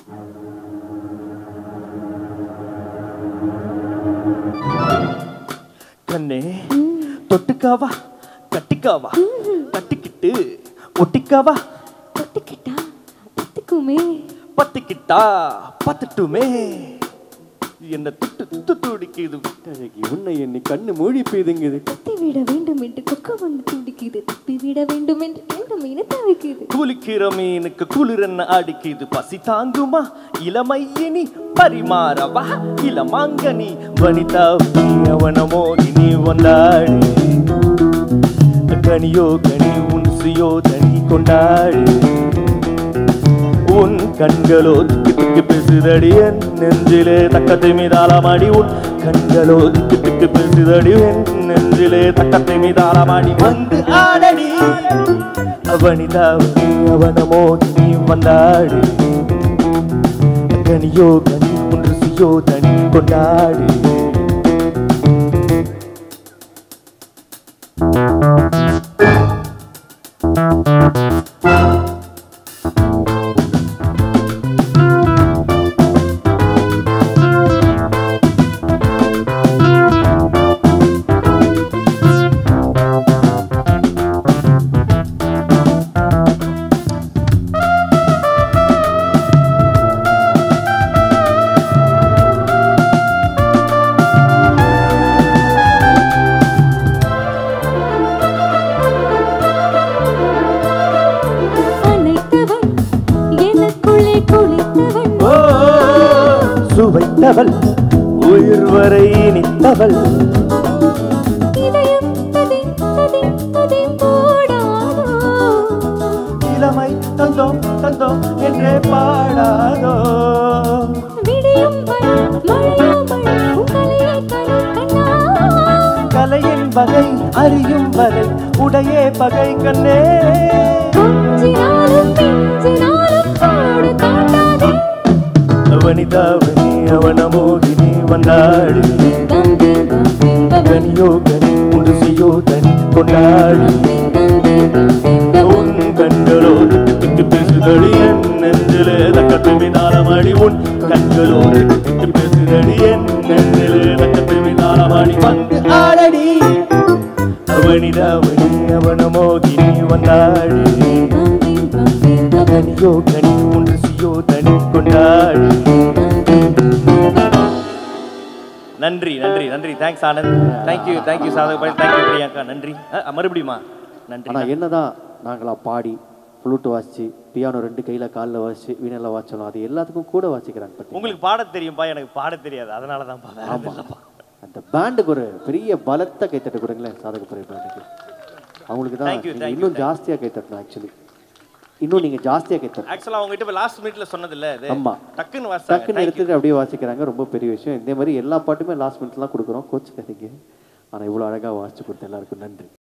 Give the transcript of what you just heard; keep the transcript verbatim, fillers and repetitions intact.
கண்ணே தொட்டுக்காவா கட்டிக்காவா கட்டிக்கிட்டு ஒட்டிக்காவா ஒட்டிக்கிட்டா பத்துக்குமே பத்திக்கிட்டா பத்துட்டுமே என்ன துட்டு துட்டு துடிக்குது விட்டழகி உன்னை என்னை கண்ணு மூடி பெய்துங்குது தப்பி விட வேண்டும் என்று கொக்க வந்து துடிக்குது தப்பி விட வேண்டும் என்று எந்த மீனை தவிக்குது குளிக்கிற மீனுக்கு குளிரன்ன அடிக்குது பசி தாங்குமா இளமையினி பரிமாறவா இளமாங்கனி வனிதா அவன மோகினி வந்தாடு கனியோ கனி உன்சியோ தனி கொண்டாடு உன் கண்களோ திக்கு திக்கு பேசுதடி என் நெஞ்சிலே தக்கத்தை மீதாளமாடி உன் கண்களோ திக்கு திக்கு பேசுதடி என் நெஞ்சிலே தக்கத்தை மீதாளமாடி வந்து ஆடடி அவனிதாவணி அவன மோகினி வந்தாடு கனியோ கனி உன் ருசியோ தனி கொண்டாடு சுவைத்தவள் உயிர் வரை நித்தவள் இளமை தந்தோம் தந்தோம் என்றே பாடாதோ கலையின் வகை அறியும் வரை உடையே பகை கண்ணே வனிதாவணி அவன மோகினி வந்தாடு கனியோ கனி உருசியோ தனி கொண்டாடு உன் கண்களோ திக்கு பேசுதடி என் நெஞ்சிலே தக்கத்தை மீதாளமாடி உன் கண்களோ திக்கு பேசுதடி என் நெஞ்சிலே தக்கத்தை மீதாளமாடி வந்து ஆடடி வனிதாவணி அவன மோகினி வந்தாடு கனியோ கனி உருசியோ தனி கொண்டாடு நன்றி நன்றி நன்றி thanks Anand thank you thank you Sadhak பாய் தேங்க்யூ பிரியாக்கா நன்றி மறுபடியுமா நன்றி ஆனால் என்னதான் நாங்களா பாடி ஃப்ளூட் வாசிச்சு பியானோ ரெண்டு கையில் காலில் வாசிச்சு வீணையில் வாசிச்சோம் அது எல்லாத்துக்கும் கூட வாசிக்கிறாங்க. உங்களுக்கு பாட தெரியும்பா எனக்கு பாட தெரியாது அதனால தான் ஆமாம் அந்த பேண்டுக்கு ஒரு பெரிய பலத்தை கைத்தட்டு கொடுங்களேன் சாதக பாய் பேண்டுக்கு அவங்களுக்கு தான் இன்னும் ஜாஸ்தியாக கைத்தட்டணும் ஆக்சுவலி இன்னும் நீங்க ஜாஸ்தியா கேட்கணும் ஆக்சுவலா அவங்க கிட்ட லாஸ்ட் மினிட்ல சொன்னது இல்ல இது ஆமா டக்குன்னு வாசிச்சாங்க டக்குன்னு எடுத்துட்டு அப்படியே வாசிக்கிறாங்க ரொம்ப பெரிய விஷயம் இதே மாதிரி எல்லா பாட்டுமே லாஸ்ட் மினிட்லாம் கொடுக்குறோம் கோச்சுக்காதீங்க ஆனா இவ்வளவு அழகா வாசிச்சு கொடுத்த எல்லாருக்கும் நன்றி.